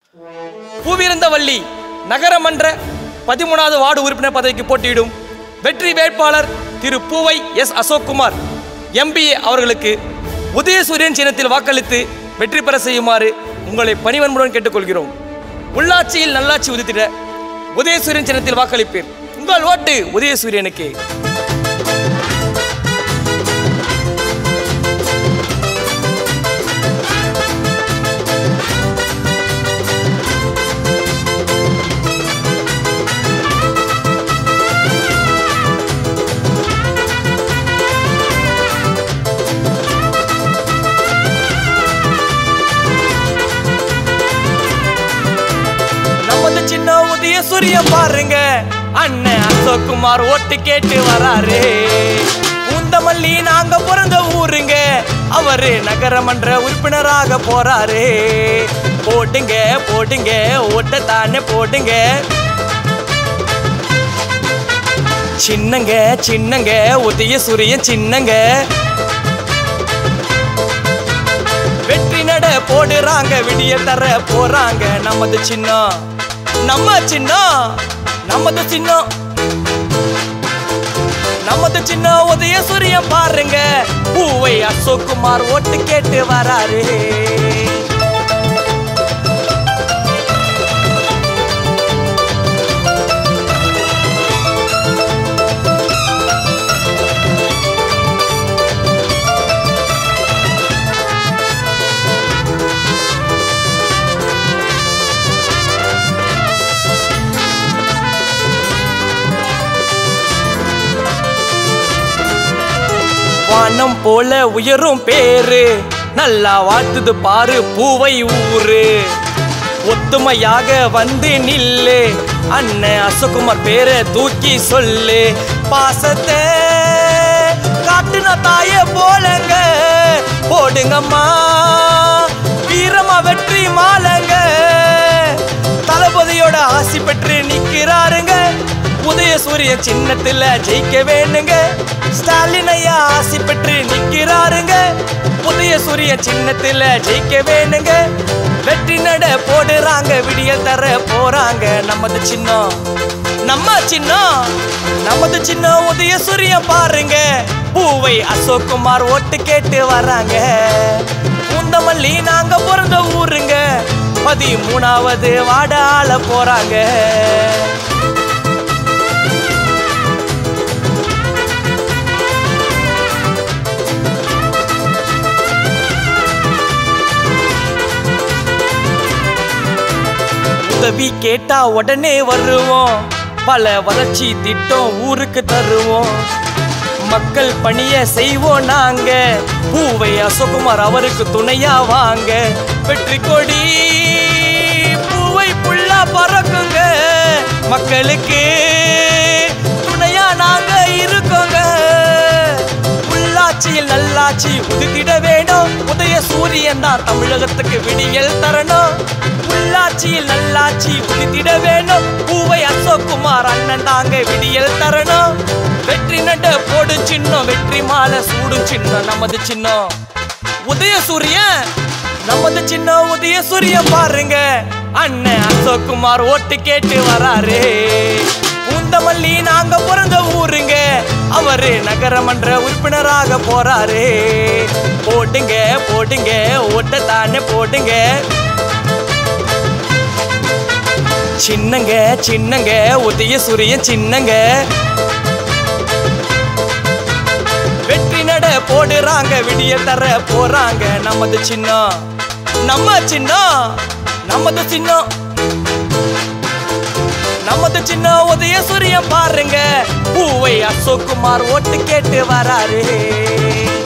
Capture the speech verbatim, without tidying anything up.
பூவிருந்தவல்லி நகரமன்ற பதிமூணாவது வார்டு உறுப்பினர் பதவிக்கு போட்டியிடும் வெற்றி வேட்பாளர் திரு பூவை எஸ் அசோக்குமார் எம்பிஏ அவர்களுக்கு உதயசூரியன் சின்னத்தில் வாக்களித்து வெற்றி பெற செய்யுமாறு உங்களை பணிவன்புடன் கேட்டுக்கொள்கிறோம். உள்ளாட்சியில் நல்லாட்சி உதித்திட உதயசூரியன் சின்னத்தில் வாக்களிப்பீர். உங்கள் ஓட்டு உதயசூரியனுக்கு. சின்ன உதயசூரியன் பாருங்க, அண்ணன் அசோக்குமார் ஓட்டு கேட்டு வராரு. பூந்தமல்லி நாங்க பிறந்த ஊருங்க, அவரு நகரமன்ற உறுப்பினராக போறாரு. போடுங்க போடுங்க ஓட்ட தானே போடுங்க. சின்னங்க சின்னங்க உதயசூரியன் சின்னங்க. வெற்றி நட போடுறாங்க, விடிய தர போறாங்க. நமது சின்னம் நம்ம சின்னம், நமது சின்னம், நமது சின்னம் உதயசூரியன் பாருங்க. பூவை அசோக்குமார் ஓட்டு கேட்டு வராரு. வானம் போல உயரும் பேரு, நல்லா வாழ்த்துது பாரு பூவை ஊரு. ஒத்துமையாக வந்து நில்லு, அண்ணன் அசோக்குமார் பேரை தூக்கி சொல்லு. பாசத்தை காட்டுன தாய போலங்க, போடுங்கம்மா வீரமா வெற்றி மாலங்க. தளபதியோட ஆசி பெற்று நிக்கிறாருங்க, உதயசூரியன் சின்னத்துல ஜெயிக்க வேணுங்க. ஸ்டாலின் ஐயா ஆசி பெற்று நிக்கிறாருங்க, உதயசூரியன் சின்னத்துல ஜெயிக்க வேணுங்க. வெற்றி நட போடுறாங்க, விடிய தர போறாங்க. நமது சின்னம் நம்ம சின்னம், நமது சின்னம் உதயசூரியன் பாருங்க. பூவை அசோக்குமார் ஓட்டு கேட்டு வராங்க. பூந்தமல்லி நாங்க பிறந்த ஊருங்க, பதிமூணாவது வார்டு ஆள போறாங்க. உதவி கேட்டா உடனே வருவோம், பல வளர்ச்சி திட்டம் ஊருக்கு தருவோம். மக்கள் பணிய செய்வோம் நாங்க, பூவை அசோக்குமார் அவருக்கு துணையா வாங்க. வெற்றி கொடி பூவை புள்ளா பறக்குங்க, மக்களுக்கு துணையா நாங்க இருக்கோங்க. உள்ளாட்சியில் நல்லாட்சி உதித்திட வேணும், உதயசூரியன் தான் தமிழகத்துக்கு விடியல் தரணும். உள்ளாட்சியில் நல்லாட்சி உதித்திட வேணும், பூவை அசோக்குமார் அண்ணன் தாங்க விடியல் தரணும். வெற்றி நட போடு சின்னம், வெற்றி மாலை சூடும் சின்னம். நமது சின்னம் உதயசூரியன், நமது சின்னம் உதயசூரியன் பாருங்க. அண்ணன் அசோக்குமார் ஓட்டு கேட்டு வராரு. பூந்தமல்லி நாங்க பிறந்த ஊருங்க, அவரு நகரமன்ற உறுப்பினராக போறாரு. போடுங்க போடுங்க ஓட்ட தானே போடுங்க. சின்னங்க சின்னங்க உதயசூரியன் சின்னங்க. வெற்றி நட போடுறாங்க, விடிய தர போறாங்க. நமது சின்னம் நம்ம சின்னம், நமது சின்னம், நமது சின்னம் உதயசூரியன் பாருங்க. பூவை அசோக்குமார் ஓட்டு கேட்டு வராரு.